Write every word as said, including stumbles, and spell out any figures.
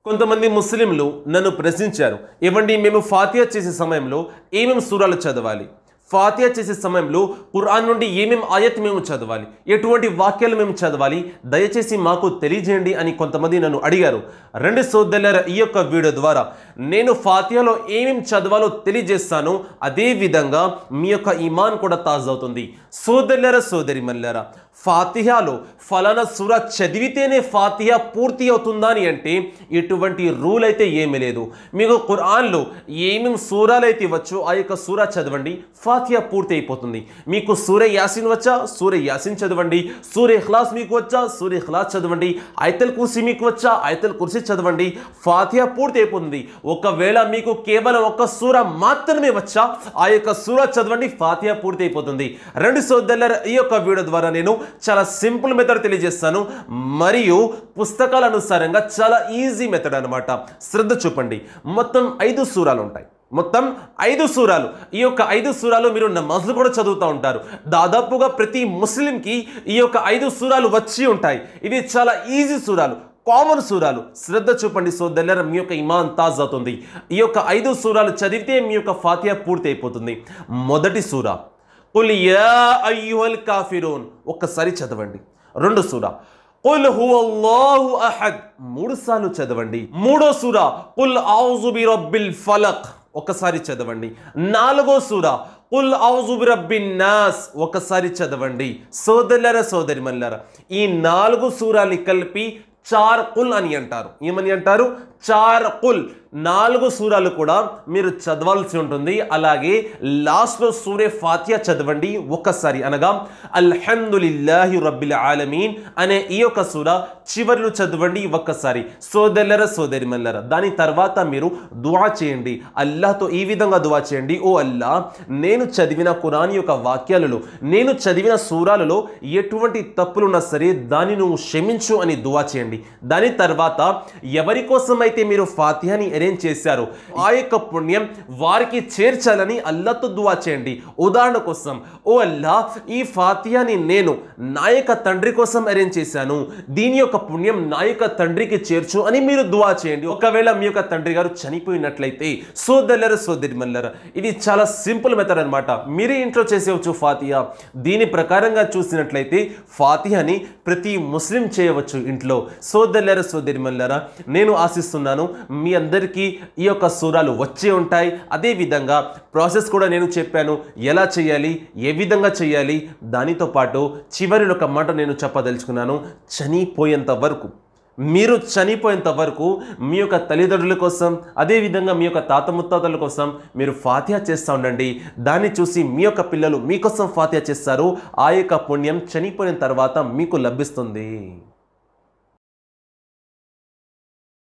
కొంతమంది ముస్లింలు నన్ను ప్రశ్నించారు, ఏమండి మేము ఫాతిహా చేసే సమయంలో ఏమేం సూరాలు చదవాలి, ఫాతిహా చేసే సమయంలో ఖురాన్ నుండి ఏమేం ఆయత్ మేము చదవాలి, ఎటువంటి వాక్యాలు మేము చదవాలి, దయచేసి మాకు తెలియజేయండి అని కొంతమంది నన్ను అడిగారు. రెండు సోదరుల ఈ యొక్క వీడియో ద్వారా నేను ఫాతిహాలో ఏమేం చదవాలో తెలియజేస్తాను. అదే విధంగా మీ యొక్క ఈమాన్ కూడా తాజా అవుతుంది. సోదరులరా సోదరిమణులారా, ఫాతిహాలో ఫలానా సూర చదివితేనే ఫాతిహా పూర్తి అవుతుందా అని అంటే ఎటువంటి రూల్ అయితే ఏమీ లేదు. మీకు ఖురాన్లో ఏమేమి సూరాలు అయితే వచ్చో ఆ యొక్క సూర చదవండి, ఫాతిహా పూర్తి అయిపోతుంది. మీకు సూరే యాసిన్ వచ్చా, సూరే యాసిన్ చదవండి. సూరే ఇఖ్లాస్ మీకు వచ్చా, సూరే ఇఖ్లాస్ చదవండి. ఆయతుల్ కుర్సీ మీకు వచ్చా, ఆయతుల్ కుర్సీ చదవండి. ఫాతిహా పూర్తి అయిపోతుంది. ఒకవేళ మీకు కేవలం ఒక్క సూర మాత్రమే వచ్చా, ఆ యొక్క సూర చదవండి, ఫాతిహా పూర్తి అయిపోతుంది. రెండు సోదరుల ఈ యొక్క వీడియో ద్వారా నేను చాలా సింపుల్ మెథడ్ తెలియజేస్తాను, మరియు పుస్తకాల అనుసారంగా చాలా ఈజీ మెథడ్ అనమాట. శ్రద్ధ చూపండి. మొత్తం ఐదు సూరాలు ఉంటాయి. మొత్తం ఐదు సూరాలు. ఈ యొక్క ఐదు సూరాలు మీరు నమాజ్లు కూడా చదువుతూ ఉంటారు. దాదాపుగా ప్రతి ముస్లింకి ఈ యొక్క ఐదు సూరాలు వచ్చి ఉంటాయి. ఇవి చాలా ఈజీ సూరాలు, కామన్ సూరాలు. శ్రద్ధ చూపండి సోదరులారా, మీ యొక్క ఇమాన్ తాజ్ అవుతుంది. ఈ యొక్క ఐదు సూరాలు చదివితే మీ యొక్క ఫాతిహా పూర్తి అయిపోతుంది. మొదటి సూరా కుల్ యా అయ్యుహల్ కాఫిరూన్, ఒక్కసారి చదవండి. రెండు సూరా కుల్ హువల్లాహు అహద్, మూడు సార్లు చదవండి. మూడో సూరా కుల్ ఔజు బిరబ్బిల్ ఫలక్, ఒకసారి చదవండి. నాలుగో సూరా కుల్ ఔజు బిరబ్బిన్ నాస్, ఒకసారి చదవండి. సోదరులారా సోదరిమణులారా, ఈ నాలుగు సూరాలు కలిపి చార్ కుల్ అని అంటారు. ఏమని అంటారు? చార్ కుల్. నాలుగు సూరాలు కూడా మీరు చదవాల్సి ఉంటుంది. అలాగే లాస్ట్లో సూరే ఫాతిహా చదవండి ఒక్కసారి, అనగా అల్హమ్దులిల్లాహి రబ్బిల్ ఆలమీన్ అనే ఈ యొక్క సూర చివరిలో చదవండి ఒక్కసారి. సోదరులరా సోదరిమణులారా, దాని తర్వాత మీరు దువా చేయండి. అల్లాహ్తో ఈ విధంగా దువా చేయండి, ఓ అల్లా, నేను చదివిన ఖురాన్ యొక్క వాక్యాలలో, నేను చదివిన సూరాలలో ఎటువంటి తప్పులున్నా సరే దాన్ని నువ్వు క్షమించు అని దువా చేయండి. దాని తర్వాత ఎవరి కోసం అయితే మీరు ఫాతిహాని అరేంజ్ చేశారు ఆ యొక్క పుణ్యం వారికి చేర్చాలని అల్లాహ్తో దువా చేయండి. ఉదాహరణ కోసం, ఓ అల్లా, ఈ ఫాతిహాని నేను నా యొక్క తండ్రి కోసం అరేంజ్ చేశాను, దీని యొక్క పుణ్యం నా యొక్క తండ్రికి చేర్చు అని మీరు దువా చేయండి. ఒకవేళ మీ యొక్క తండ్రి గారు చనిపోయినట్లయితే, సోదరులారా సోదరిమణులారా, ఇది చాలా సింపుల్ మెథడ్ అనమాట. మీరే ఇంట్లో చేసేవచ్చు ఫాతిహా. దీని ప్రకారంగా చూసినట్లయితే ఫాతిహాని ప్రతి ముస్లిం చేయవచ్చు ఇంట్లో. సోదరులారా సోదరిమణులారా, నేను ఆశిస్తున్నాను మీ అందరికీ ఈ యొక్క సూరాలు వచ్చే ఉంటాయి. అదే విధంగా ప్రాసెస్ కూడా నేను చెప్పాను, ఎలా చేయాలి, ఏ విధంగా చేయాలి. దానితో పాటు చివరిలో ఒక మాట నేను చెప్పదలుచుకున్నాను. చనిపోయేంత వరకు, మీరు చనిపోయేంత వరకు మీ యొక్క తల్లిదండ్రుల కోసం, అదేవిధంగా మీ యొక్క తాత ముత్తాతల కోసం మీరు ఫాతిహా చేస్తూ ఉండండి. దాన్ని చూసి మీ యొక్క పిల్లలు మీకోసం ఫాతిహా చేస్తారు. ఆ యొక్క పుణ్యం చనిపోయిన తర్వాత మీకు లభిస్తుంది.